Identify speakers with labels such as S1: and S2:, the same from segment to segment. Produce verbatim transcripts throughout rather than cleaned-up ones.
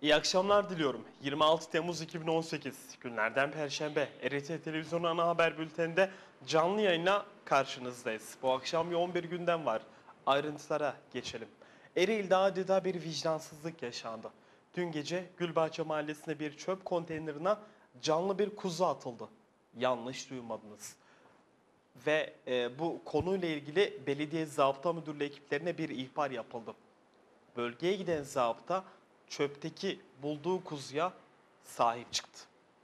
S1: İyi akşamlar diliyorum. yirmi altı Temmuz iki bin on sekiz günlerden Perşembe. R T Televizyon Ana Haber Bülteni'nde canlı yayına karşınızdayız. Bu akşam yoğun bir gündem var. Ayrıntılara geçelim. Ereğli'de adeta bir vicdansızlık yaşandı. Dün gece Gülbahçe Mahallesi'nde bir çöp konteynerine canlı bir kuzu atıldı. Yanlış duymadınız. Ve e, bu konuyla ilgili Belediye Zabıta Müdürlüğü ekiplerine bir ihbar yapıldı. Bölgeye giden zabıta çöpteki bulduğu kuzuya sahip çıktı.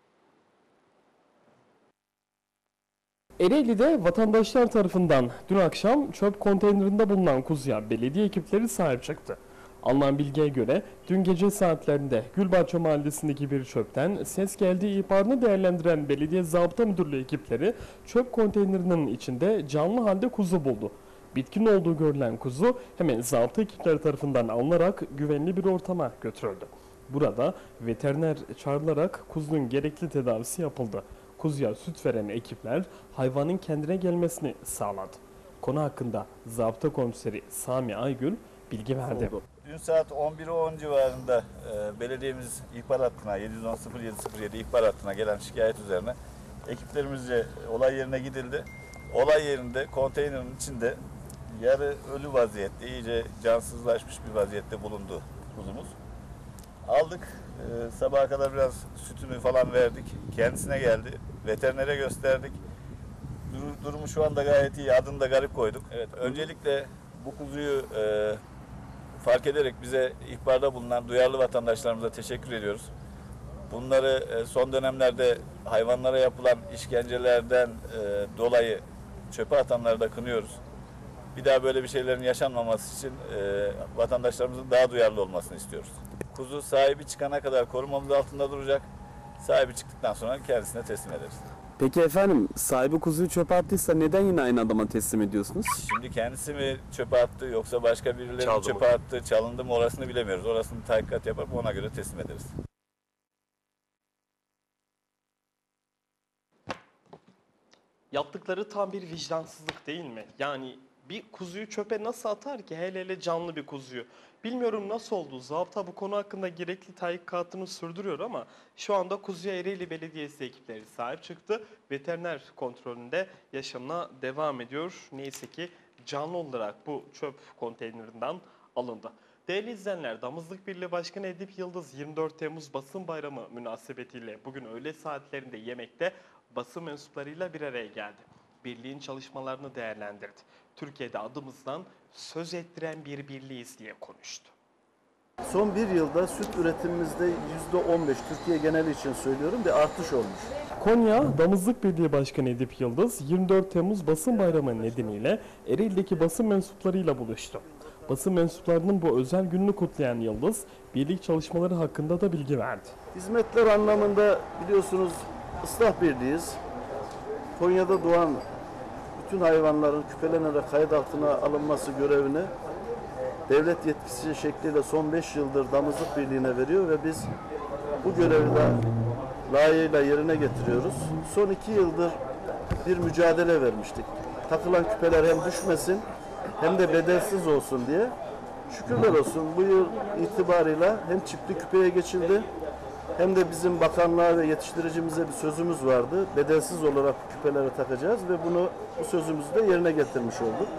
S2: Ereğli'de vatandaşlar tarafından dün akşam çöp konteynerinde bulunan kuzuya belediye ekipleri sahip çıktı. Alınan bilgiye göre dün gece saatlerinde Gülbahçe Mahallesi'ndeki bir çöpten ses geldiği ihbarını değerlendiren Belediye Zabıta Müdürlüğü ekipleri çöp konteynerinin içinde canlı halde kuzu buldu. Bitkin olduğu görülen kuzu hemen zabıta ekipleri tarafından alınarak güvenli bir ortama götürüldü. Burada veteriner çağrılarak kuzunun gerekli tedavisi yapıldı. Kuzuya süt veren ekipler hayvanın kendine gelmesini sağladı. Konu hakkında zabıta komiseri Sami Aygül bilgi verdi.
S3: Dün saat on bir on civarında e, belediyemiz ihbar hattına yedi yüz on sıfır yedi sıfır yedi ihbar hattına gelen şikayet üzerine ekiplerimizce olay yerine gidildi. Olay yerinde konteynerin içinde yarı ölü vaziyette, iyice cansızlaşmış bir vaziyette bulundu kuzumuz. Aldık, e, sabaha kadar biraz sütünü falan verdik. Kendisine geldi, veterinere gösterdik. Dur, durumu şu anda gayet iyi, adını da garip koyduk. Evet, öncelikle bu kuzuyu e, fark ederek bize ihbarda bulunan duyarlı vatandaşlarımıza teşekkür ediyoruz. Bunları e, son dönemlerde hayvanlara yapılan işkencelerden e, dolayı çöpe atanları da kınıyoruz. Bir daha böyle bir şeylerin yaşanmaması için e, vatandaşlarımızın daha duyarlı olmasını istiyoruz. Kuzu sahibi çıkana kadar korumamız altında duracak. Sahibi çıktıktan sonra kendisine teslim ederiz.
S4: Peki efendim, sahibi kuzuyu çöpe attıysa neden yine aynı adama teslim ediyorsunuz?
S3: Şimdi kendisi mi çöpe attı yoksa başka birileri mi çöpe
S1: mı?
S3: attı, çalındı mı orasını bilemiyoruz. Orasını tahkikat yapıp ona göre teslim ederiz.
S1: Yaptıkları tam bir vicdansızlık değil mi? Yani bir kuzuyu çöpe nasıl atar ki, hele hele canlı bir kuzuyu? Bilmiyorum nasıl oldu. Zabıta bu konu hakkında gerekli tahkikatını sürdürüyor ama şu anda kuzuya Ereğli Belediyesi ekipleri sahip çıktı. Veteriner kontrolünde yaşamına devam ediyor. Neyse ki canlı olarak bu çöp konteynerinden alındı. Değerli izleyenler, Damızlık Birliği Başkanı Edip Yıldız yirmi dört Temmuz Basın Bayramı münasebetiyle bugün öğle saatlerinde yemekte basın mensuplarıyla bir araya geldi. Birliğin çalışmalarını değerlendirdi. Türkiye'de adımızdan söz ettiren bir birliğiz diye konuştu.
S5: Son bir yılda süt üretimimizde yüzde on beş, Türkiye geneli için söylüyorum, bir artış olmuş.
S2: Konya Damızlık Birliği Başkanı Edip Yıldız yirmi dört Temmuz Basın Bayramı nedeniyle Ereğli'deki basın mensuplarıyla buluştu. Basın mensuplarının bu özel gününü kutlayan Yıldız, birlik çalışmaları hakkında da bilgi verdi.
S5: Hizmetler anlamında biliyorsunuz ıslah birliğiyiz. Konya'da doğan bütün hayvanların küpelenerek kayıt altına alınması görevini devlet yetkisi şekliyle son beş yıldır Damızlık Birliği'ne veriyor ve biz bu görevi de layığıyla yerine getiriyoruz. Son iki yıldır bir mücadele vermiştik. Takılan küpeler hem düşmesin hem de bedelsiz olsun diye. Şükürler olsun bu yıl itibarıyla hem çipli küpeye geçildi hem de bizim bakanlığa ve yetiştiricimize bir sözümüz vardı. Bedelsiz olarak küpeleri takacağız ve bunu bu sözümüzü de yerine getirmiş olduk.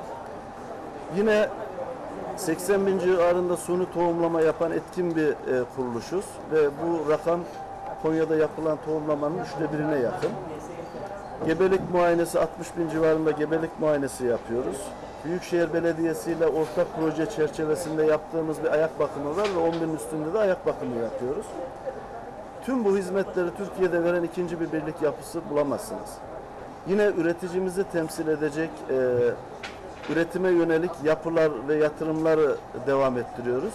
S5: Yine seksen bin civarında suni tohumlama yapan etkin bir e, kuruluşuz ve bu rakam Konya'da yapılan tohumlamanın üçte birine yakın. Gebelik muayenesi altmış bin civarında gebelik muayenesi yapıyoruz. Büyükşehir Belediyesi ile ortak proje çerçevesinde yaptığımız bir ayak bakımı var ve on binin üstünde de ayak bakımı yapıyoruz. Tüm bu hizmetleri Türkiye'de veren ikinci bir birlik yapısı bulamazsınız. Yine üreticimizi temsil edecek e, üretime yönelik yapılar ve yatırımları devam ettiriyoruz.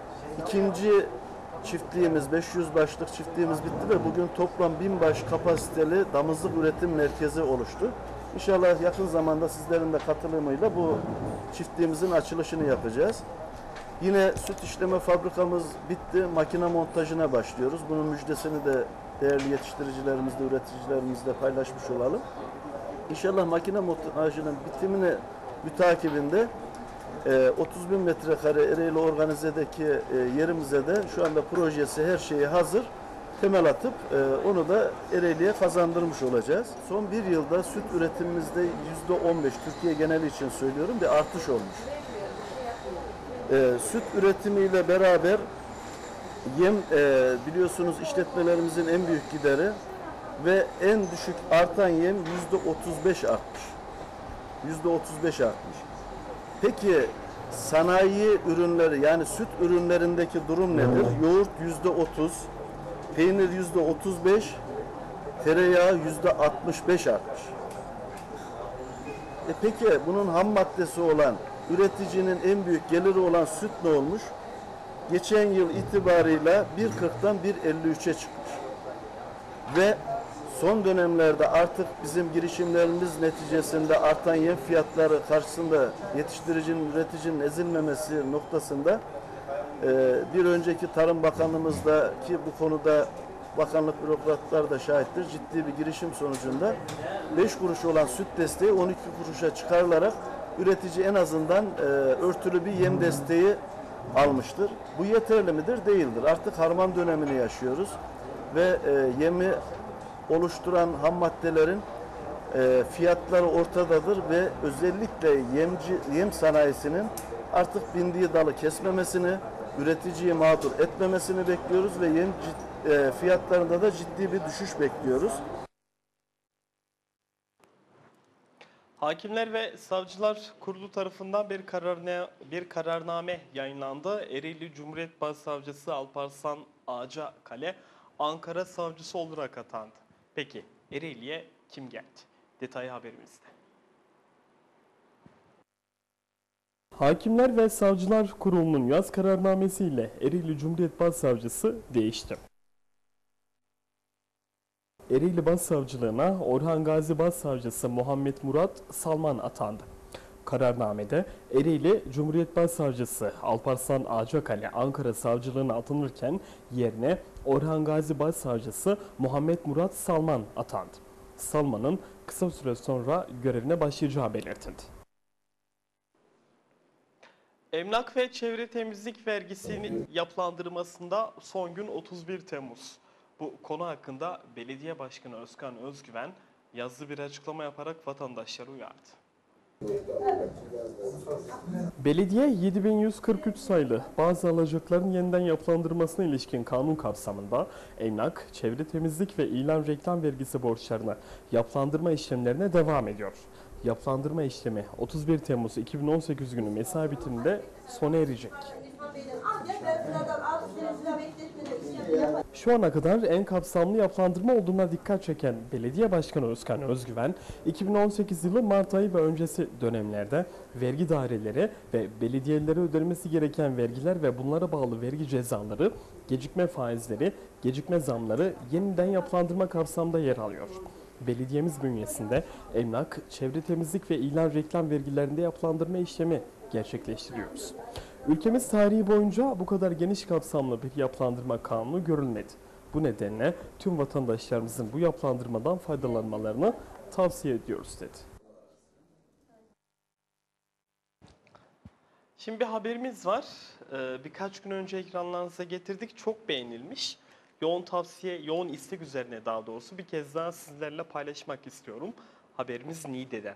S5: İkinci çiftliğimiz, beş yüz başlık çiftliğimiz bitti ve bugün toplam bin baş kapasiteli damızlık üretim merkezi oluştu. İnşallah yakın zamanda sizlerin de katılımıyla bu çiftliğimizin açılışını yapacağız. Yine süt işleme fabrikamız bitti. Makine montajına başlıyoruz. Bunun müjdesini de değerli yetiştiricilerimizle, üreticilerimizle paylaşmış olalım. İnşallah makine montajının bitimine mütakibinde e, otuz bin metrekare Ereğli Organize'deki e, yerimize de şu anda projesi her şeyi hazır. Temel atıp e, onu da Ereğli'ye kazandırmış olacağız. Son bir yılda süt üretimimizde yüzde on beş, Türkiye geneli için söylüyorum, bir artış olmuş. E, süt üretimiyle beraber yem e, biliyorsunuz işletmelerimizin en büyük gideri ve en düşük artan yem yüzde otuz beş artmış. Yüzde otuz beş artmış. Peki sanayi ürünleri yani süt ürünlerindeki durum nedir? Yoğurt yüzde otuz, peynir yüzde otuz beş, tereyağı yüzde altmış beş artmış. E peki bunun ham maddesi olan, üreticinin en büyük geliri olan süt ne olmuş? Geçen yıl itibarıyla bir kırktan bir elli üçe çıkmış. Ve son dönemlerde artık bizim girişimlerimiz neticesinde artan yem fiyatları karşısında yetiştiricinin, üreticinin ezilmemesi noktasında e, bir önceki Tarım Bakanlığımızda ki bu konuda bakanlık bürokratlar da şahittir, ciddi bir girişim sonucunda beş kuruş olan süt desteği on iki kuruşa çıkarılarak üretici en azından e, örtülü bir yem desteği almıştır. Bu yeterli midir? Değildir. Artık harman dönemini yaşıyoruz ve e, yemi oluşturan ham maddelerin e, fiyatları ortadadır ve özellikle yemci, yem sanayisinin artık bindiği dalı kesmemesini, üreticiyi mağdur etmemesini bekliyoruz ve yem e, fiyatlarında da ciddi bir düşüş bekliyoruz.
S1: Hakimler ve Savcılar Kurulu tarafından bir kararname, bir kararname yayınlandı. Ereğli Cumhuriyet Başsavcısı Alparslan Ağacakale Ankara Savcısı olarak atandı. Peki Ereğli'ye kim geldi? Detaylı haberimizde.
S2: Hakimler ve Savcılar Kurulu'nun yaz kararnamesiyle Ereğli Cumhuriyet Başsavcısı değişti. Ereğli Başsavcılığına Orhan Gazi Başsavcısı Muhammed Murat Salman atandı. Kararnamede Ereğli Cumhuriyet Başsavcısı Alparslan Ağacakale Ankara Savcılığına atanırken yerine Orhan Gazi Başsavcısı Muhammed Murat Salman atandı. Salman'ın kısa süre sonra görevine başlayacağı belirtildi.
S1: Emlak ve çevre temizlik vergisinin yapılandırmasında son gün otuz bir Temmuz. Bu konu hakkında Belediye Başkanı Özkan Özgüven yazılı bir açıklama yaparak vatandaşları uyardı.
S2: Belediye yedi bin yüz kırk üç sayılı bazı alacakların yeniden yapılandırmasına ilişkin kanun kapsamında emlak, çevre temizlik ve ilan reklam vergisi borçlarına yapılandırma işlemlerine devam ediyor. Yapılandırma işlemi otuz bir Temmuz iki bin on sekiz günü mesai bitiminde sona erecek. Şu ana kadar en kapsamlı yapılandırma olduğuna dikkat çeken Belediye Başkanı Özkan Özgüven, iki bin on sekiz yılı Mart ayı ve öncesi dönemlerde vergi daireleri ve belediyelere ödenmesi gereken vergiler ve bunlara bağlı vergi cezaları, gecikme faizleri, gecikme zamları yeniden yapılandırma kapsamında yer alıyor. Belediyemiz bünyesinde emlak, çevre temizlik ve ilan reklam vergilerinde yapılandırma işlemi gerçekleştiriyoruz. Ülkemiz tarihi boyunca bu kadar geniş kapsamlı bir yapılandırma kanunu görülmedi. Bu nedenle tüm vatandaşlarımızın bu yapılandırmadan faydalanmalarını tavsiye ediyoruz dedi.
S1: Şimdi bir haberimiz var. Ee, birkaç gün önce ekranlarınıza getirdik. Çok beğenilmiş. Yoğun tavsiye, yoğun istek üzerine daha doğrusu bir kez daha sizlerle paylaşmak istiyorum. Haberimiz Niğde'den.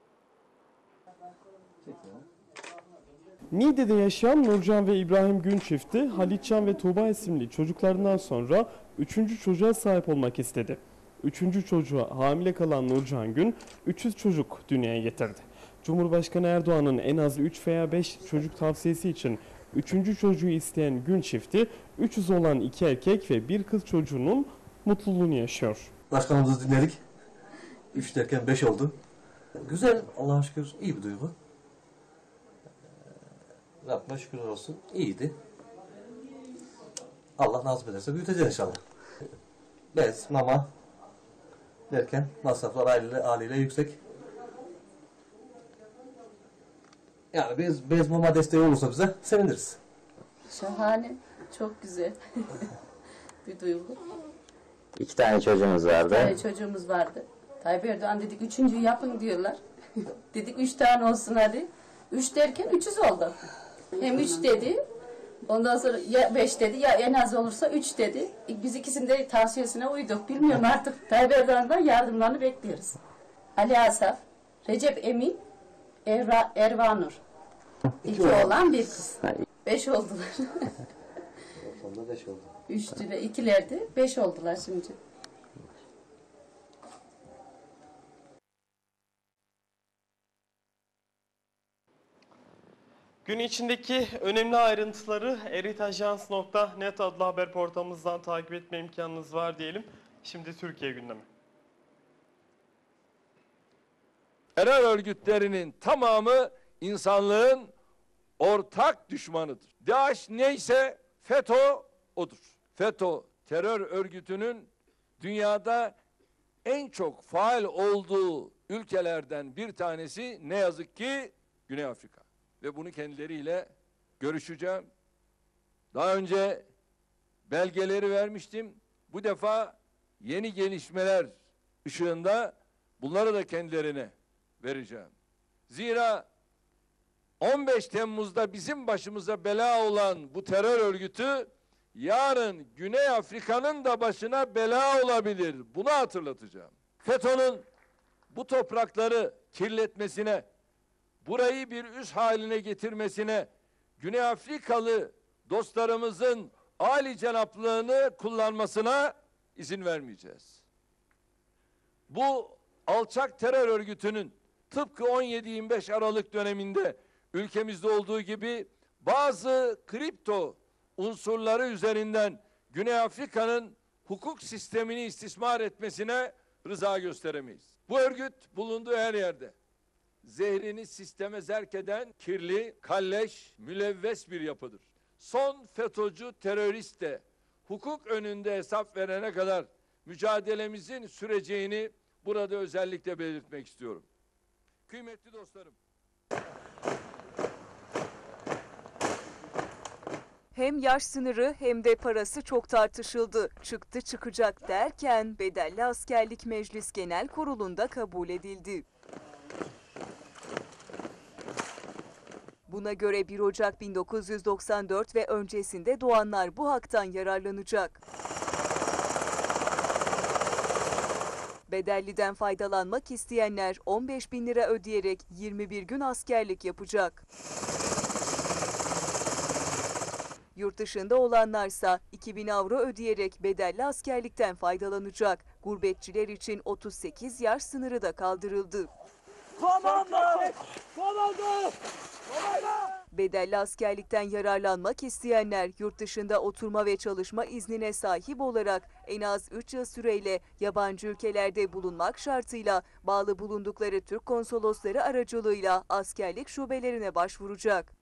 S2: Niğde'de yaşayan Nurcan ve İbrahim Gün çifti Halitcan ve Tuğba isimli çocuklarından sonra üçüncü çocuğa sahip olmak istedi. Üçüncü çocuğa hamile kalan Nurcan Gün üç yüz çocuk dünyaya getirdi. Cumhurbaşkanı Erdoğan'ın en az üç veya beş çocuk tavsiyesi için üçüncü çocuğu isteyen Gün çifti üç yüz olan iki erkek ve bir kız çocuğunun mutluluğunu yaşıyor.
S6: Başkanımızı dinledik. üç derken beş oldu. Güzel, Allah'a şükür iyi bir duygu. Rabbime şükür olsun. İyiydi. Allah nasip ederse büyüteceğiz inşallah. Bez, mama derken masraflar haliyle, haliyle yüksek. Yani biz bez mama desteği olursa bize seviniriz.
S7: Şahane, çok güzel bir duygu.
S8: İki tane çocuğumuz vardı.
S7: Bir tane çocuğumuz vardı. Tayyip Erdoğan dedik üçüncüyü yapın diyorlar. Dedik üç tane olsun hadi. Üç derken üç yüz oldu. Hem üç dedi. Ondan sonra ya beş dedi ya en az olursa üç dedi. Biz ikisinin de tavsiyesine uyduk. Bilmiyorum artık. Tayyip Erdoğan'dan yardımlarını bekliyoruz. Ali Asaf, Recep Emin, Erva, Ervanur. İki oğlan bir kız. Beş oldular.
S6: Toplamda beş oldu.
S7: Üçtü ve ikilerdi. Beş oldular şimdi.
S1: Gün içindeki önemli ayrıntıları eritajans nokta net adlı haber portalımızdan takip etme imkanınız var diyelim. Şimdi Türkiye gündemi.
S9: Terör örgütlerinin tamamı insanlığın ortak düşmanıdır. DAEŞ neyse FETÖ odur. FETÖ terör örgütünün dünyada en çok faal olduğu ülkelerden bir tanesi ne yazık ki Güney Afrika. Ve bunu kendileriyle görüşeceğim. Daha önce belgeleri vermiştim. Bu defa yeni gelişmeler ışığında bunları da kendilerine vereceğim. Zira on beş Temmuz'da bizim başımıza bela olan bu terör örgütü yarın Güney Afrika'nın da başına bela olabilir. Bunu hatırlatacağım. FETÖ'nün bu toprakları kirletmesine, burayı bir üs haline getirmesine, Güney Afrikalı dostlarımızın âli cenaplığını kullanmasına izin vermeyeceğiz. Bu alçak terör örgütünün tıpkı on yedi yirmi beş Aralık döneminde ülkemizde olduğu gibi bazı kripto unsurları üzerinden Güney Afrika'nın hukuk sistemini istismar etmesine rıza gösteremeyiz. Bu örgüt bulunduğu her yerde zehrini sisteme zerk eden kirli, kalleş, mülevves bir yapıdır. Son FETÖ'cü terörist de hukuk önünde hesap verene kadar mücadelemizin süreceğini burada özellikle belirtmek istiyorum. Kıymetli dostlarım.
S10: Hem yaş sınırı hem de parası çok tartışıldı. Çıktı çıkacak derken bedelli askerlik Meclis Genel Kurulu'nda kabul edildi. Buna göre bir Ocak bin dokuz yüz doksan dört ve öncesinde doğanlar bu haktan yararlanacak. Bedelliden faydalanmak isteyenler on beş bin lira ödeyerek yirmi bir gün askerlik yapacak. Yurt dışında olanlarsa iki bin avro ödeyerek bedelli askerlikten faydalanacak. Gurbetçiler için otuz sekiz yaş sınırı da kaldırıldı.
S11: Komando! Komando!
S10: Bedelli askerlikten yararlanmak isteyenler yurt dışında oturma ve çalışma iznine sahip olarak en az üç yıl süreyle yabancı ülkelerde bulunmak şartıyla bağlı bulundukları Türk konsolosları aracılığıyla askerlik şubelerine başvuracak.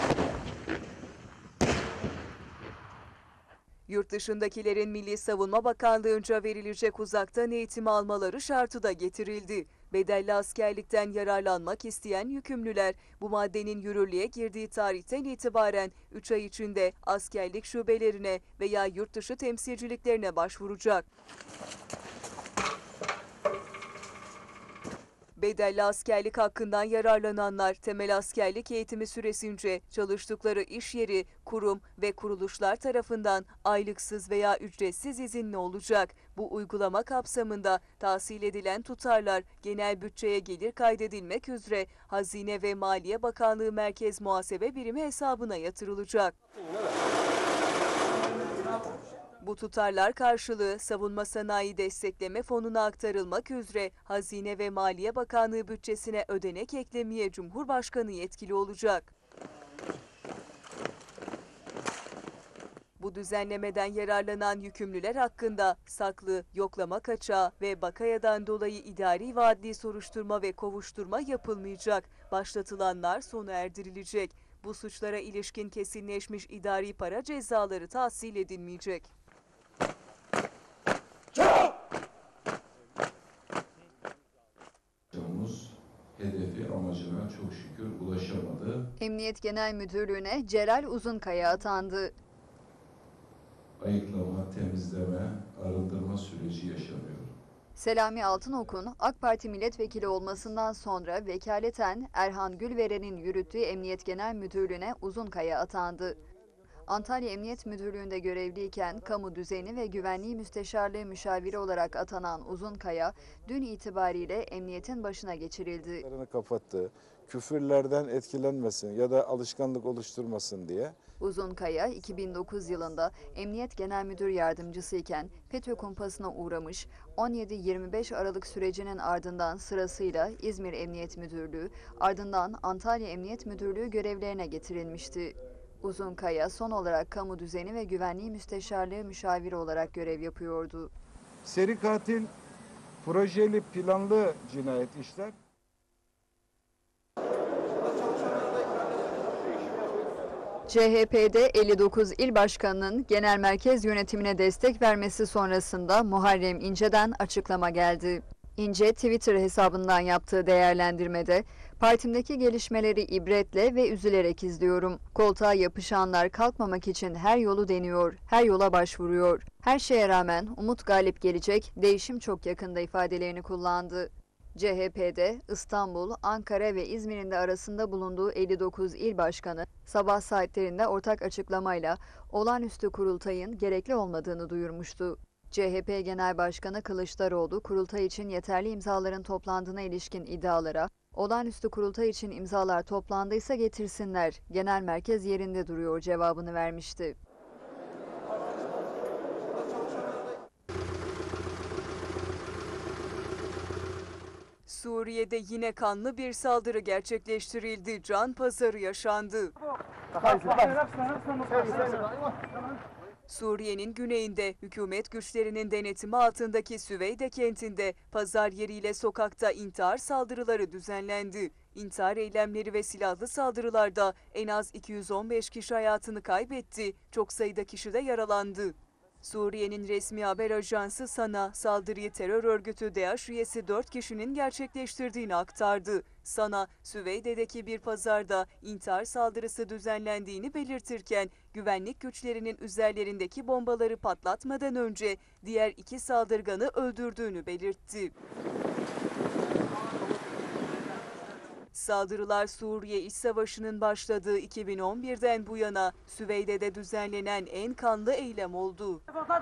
S10: Yurt dışındakilerin Milli Savunma Bakanlığı'nca verilecek uzaktan eğitim almaları şartı da getirildi. Bedelli askerlikten yararlanmak isteyen yükümlüler bu maddenin yürürlüğe girdiği tarihten itibaren üç ay içinde askerlik şubelerine veya yurt dışı temsilciliklerine başvuracak. Bedelli askerlik hakkından yararlananlar temel askerlik eğitimi süresince çalıştıkları iş yeri, kurum ve kuruluşlar tarafından aylıksız veya ücretsiz izinli olacak. Bu uygulama kapsamında tahsil edilen tutarlar genel bütçeye gelir kaydedilmek üzere Hazine ve Maliye Bakanlığı Merkez Muhasebe Birimi hesabına yatırılacak. Bu tutarlar karşılığı Savunma Sanayi Destekleme Fonu'na aktarılmak üzere Hazine ve Maliye Bakanlığı bütçesine ödenek eklemeye Cumhurbaşkanı yetkili olacak. Bu düzenlemeden yararlanan yükümlüler hakkında saklı, yoklama kaçağı ve bakayadan dolayı idari ve adli soruşturma ve kovuşturma yapılmayacak. Başlatılanlar sona erdirilecek. Bu suçlara ilişkin kesinleşmiş idari para cezaları tahsil edilmeyecek.
S12: Hedefi amacına çok şükür ulaşamadı.
S13: Emniyet Genel Müdürlüğü'ne Celal Uzunkaya atandı.
S12: Ayıklama, temizleme, arındırma süreci yaşanıyor.
S13: Selami Altınok'un AK Parti milletvekili olmasından sonra vekaleten Erhan Gülveren'in yürüttüğü Emniyet Genel Müdürlüğü'ne Uzunkaya atandı. Antalya Emniyet Müdürlüğü'nde görevliyken Kamu Düzeni ve Güvenliği Müsteşarlığı Müşaviri olarak atanan Uzunkaya, dün itibariyle emniyetin başına geçirildi.
S14: Kapattı, küfürlerden etkilenmesin ya da alışkanlık oluşturmasın diye.
S13: Uzunkaya, iki bin dokuz yılında Emniyet Genel Müdür Yardımcısı iken FETÖ kumpasına uğramış, on yedi yirmi beş Aralık sürecinin ardından sırasıyla İzmir Emniyet Müdürlüğü, ardından Antalya Emniyet Müdürlüğü görevlerine getirilmişti. Uzunkaya son olarak Kamu Düzeni ve Güvenliği Müsteşarlığı Müşaviri olarak görev yapıyordu.
S14: Seri katil projeli planlı cinayet işler.
S13: C H P'de elli dokuz il başkanının genel merkez yönetimine destek vermesi sonrasında Muharrem İnce'den açıklama geldi. İnce, Twitter hesabından yaptığı değerlendirmede, "Partimdeki gelişmeleri ibretle ve üzülerek izliyorum. Koltuğa yapışanlar kalkmamak için her yolu deniyor, her yola başvuruyor. Her şeye rağmen umut galip gelecek, değişim çok yakında" ifadelerini kullandı. C H P'de İstanbul, Ankara ve İzmir'in de arasında bulunduğu elli dokuz il başkanı sabah saatlerinde ortak açıklamayla olağanüstü kurultayın gerekli olmadığını duyurmuştu. C H P Genel Başkanı Kılıçdaroğlu, kurultay için yeterli imzaların toplandığına ilişkin iddialara, "Olağanüstü kurultay için imzalar toplandıysa getirsinler, genel merkez yerinde duruyor" cevabını vermişti.
S10: Suriye'de yine kanlı bir saldırı gerçekleştirildi. Can pazarı yaşandı. Suriye'nin güneyinde hükümet güçlerinin denetimi altındaki Süveyde kentinde pazar yeriyle sokakta intihar saldırıları düzenlendi. İntihar eylemleri ve silahlı saldırılarda en az iki yüz on beş kişi hayatını kaybetti, çok sayıda kişi de yaralandı. Suriye'nin resmi haber ajansı SANA, saldırıyı terör örgütü DAEŞ üyesi dört kişinin gerçekleştirdiğini aktardı. SANA, Süveyde'deki bir pazarda intihar saldırısı düzenlendiğini belirtirken, güvenlik güçlerinin üzerlerindeki bombaları patlatmadan önce diğer iki saldırganı öldürdüğünü belirtti. Saldırılar Suriye İç Savaşı'nın başladığı iki bin on birden bu yana Süveyde'de düzenlenen en kanlı eylem oldu.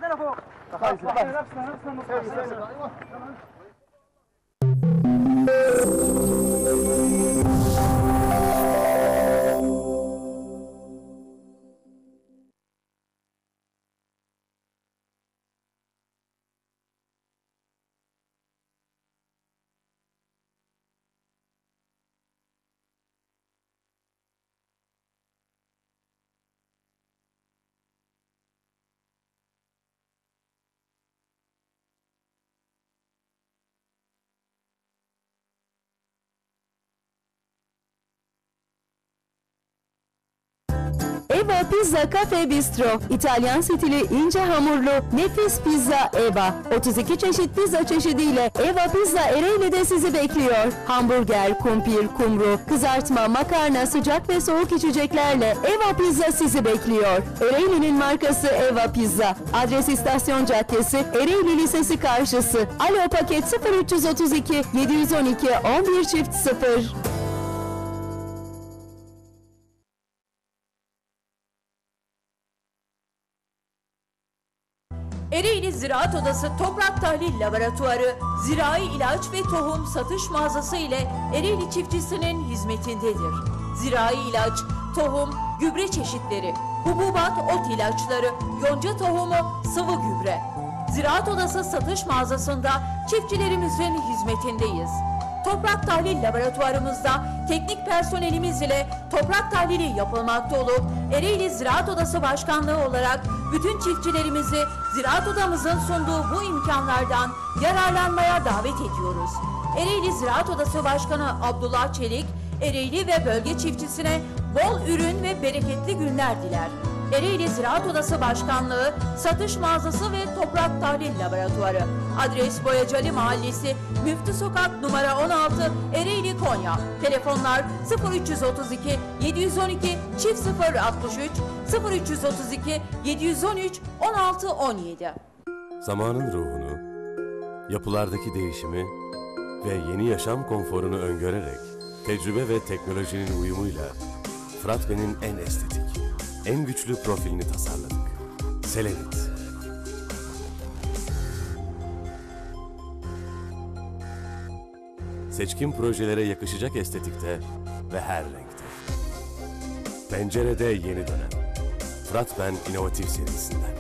S15: Eva Pizza Cafe Bistro, İtalyan stili ince hamurlu nefis pizza Eva. otuz iki çeşit pizza çeşidiyle Eva Pizza Ereğli'de sizi bekliyor. Hamburger, kumpir, kumru, kızartma, makarna, sıcak ve soğuk içeceklerle Eva Pizza sizi bekliyor. Ereğli'nin markası Eva Pizza. Adres İstasyon Caddesi, Ereğli Lisesi karşısı. Alo paket sıfır üç yüz otuz iki yedi yüz on iki on bir çift sıfır.
S16: Ereğli Ziraat Odası Toprak Tahlil Laboratuvarı, zirai ilaç ve tohum satış mağazası ile Ereğli çiftçisinin hizmetindedir. Zirai ilaç, tohum, gübre çeşitleri, hububat, ot ilaçları, yonca tohumu, sıvı gübre. Ziraat Odası satış mağazasında çiftçilerimizin hizmetindeyiz. Toprak Tahlil Laboratuvarımızda teknik personelimiz ile toprak tahlili yapılmakta olup Ereğli Ziraat Odası Başkanlığı olarak bütün çiftçilerimizi Ziraat Odamızın sunduğu bu imkanlardan yararlanmaya davet ediyoruz. Ereğli Ziraat Odası Başkanı Abdullah Çelik, Ereğli ve bölge çiftçisine bol ürün ve bereketli günler diler. Ereğli Ziraat Odası Başkanlığı, Satış Mağazası ve Toprak Tahlil Laboratuvarı. Adres Boyacılı Mahallesi, Müftü Sokak numara on altı, Ereğli, Konya. Telefonlar sıfır üç yüz otuz iki yedi yüz on iki çift sıfır altmış üç, sıfır üç yüz otuz iki yedi yüz on üç on altı on yedi.
S17: Zamanın ruhunu yapılardaki değişimi ve yeni yaşam konforunu öngörerek tecrübe ve teknolojinin uyumuyla Fıratben'in en estetik, en güçlü profilini tasarladık. Selenit. Seçkin projelere yakışacak estetikte ve her renkte. Pencerede yeni dönem. Fıratben İnovatif serisinden.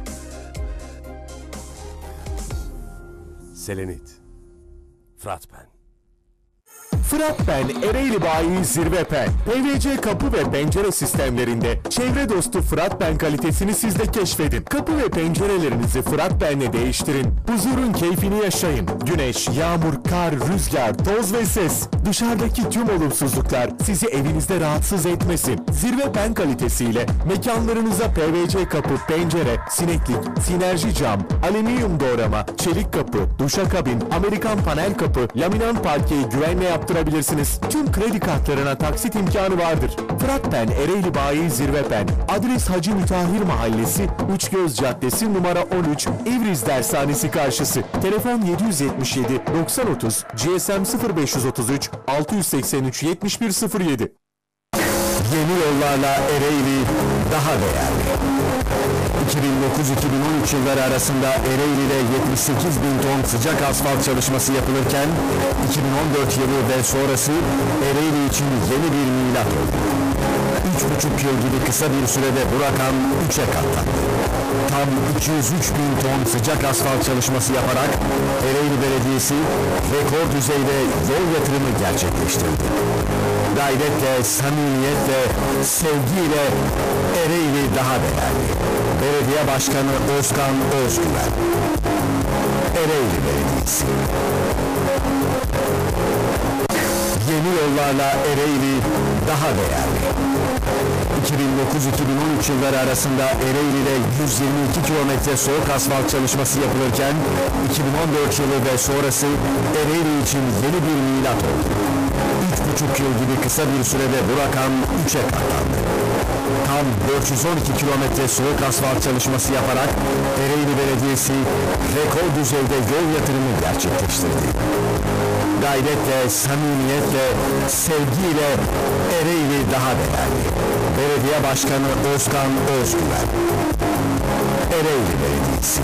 S17: Selenit. Fıratben.
S18: Fıratben Ereğli Bayi Zirve Pen. P V C kapı ve pencere sistemlerinde çevre dostu Fıratben kalitesini siz de keşfedin. Kapı ve pencerelerinizi Fıratben'le değiştirin. Huzurun keyfini yaşayın. Güneş, yağmur, kar, rüzgar, toz ve ses. Dışarıdaki tüm olumsuzluklar sizi evinizde rahatsız etmesin. Zirve Pen kalitesiyle mekanlarınıza P V C kapı, pencere, sineklik, sinerji cam, alüminyum doğrama, çelik kapı, duşakabin, Amerikan panel kapı, laminant parkeyi güvenle yaptırabilirsiniz. Tüm kredi kartlarına taksit imkanı vardır. Fıratben Ereğli Bayi Zirve Pen. Adres Hacı Mütahhir Mahallesi, Üçgöz Caddesi numara on üç, İvriz Dershanesi karşısı. Telefon yedi yüz yetmiş yedi doksan otuz, G S M sıfır beş otuz üç altı yüz seksen üç yetmiş bir sıfır yedi. Yeni yollarla Ereğli daha değerli. iki bin dokuz iki bin on üç yılları arasında Ereğli'de yetmiş sekiz bin ton sıcak asfalt çalışması yapılırken iki bin on dört yılı ve sonrası Ereğli için yeni bir milat oldu. üç buçuk yıl gibi kısa bir sürede bu rakam üçe katlandı. Tam iki yüz üç bin ton sıcak asfalt çalışması yaparak Ereğli Belediyesi rekor düzeyde yol yatırımı gerçekleştirdi. Gayretle, samimiyetle, sevgiyle Ereğli daha değerli. Belediye Başkanı Özkan Özgüven. Ereğli Belediyesi. Yeni yollarla Ereğli daha değerli. iki bin dokuz iki bin on üç yılları arasında Ereğli'de yüz yirmi iki kilometre soğuk asfalt çalışması yapılırken iki bin on dört yılı ve sonrası Ereğli için yeni bir milat oldu. üç buçuk yıl gibi kısa bir sürede bu rakam üçe katlandı. Tam dört yüz on iki kilometre soğuk asfalt çalışması yaparak Ereğli Belediyesi rekor düzeyde yol yatırımı gerçekleştirdi. Gayretle, samimiyetle, sevgiyle Ereğli daha değerli. Belediye Başkanı Özkan Özgüven. Ereğli Belediyesi.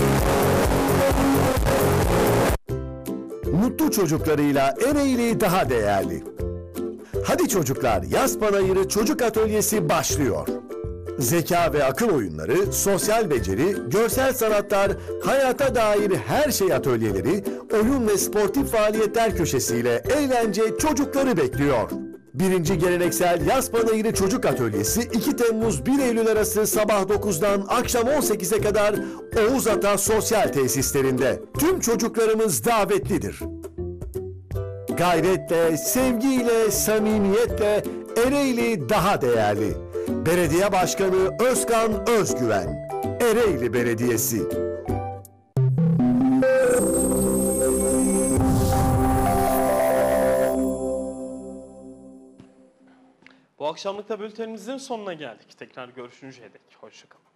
S18: Mutlu çocuklarıyla Ereğli daha değerli. Hadi çocuklar, yaz panayırı çocuk atölyesi başlıyor. Zeka ve akıl oyunları, sosyal beceri, görsel sanatlar, hayata dair her şey atölyeleri, oyun ve sportif faaliyetler köşesiyle eğlence çocukları bekliyor. Birinci Geleneksel Yaz Panayırı Çocuk Atölyesi iki Temmuz bir Eylül arası sabah dokuzdan akşam on sekize kadar Oğuz Ata Sosyal Tesislerinde. Tüm çocuklarımız davetlidir. Gayretle, sevgiyle, samimiyetle Ereğli daha değerli. Belediye Başkanı Özkan Özgüven. Ereğli Belediyesi.
S1: Bu akşamlık da bültenimizin sonuna geldik. Tekrar görüşünceye dek. Hoşça kalın.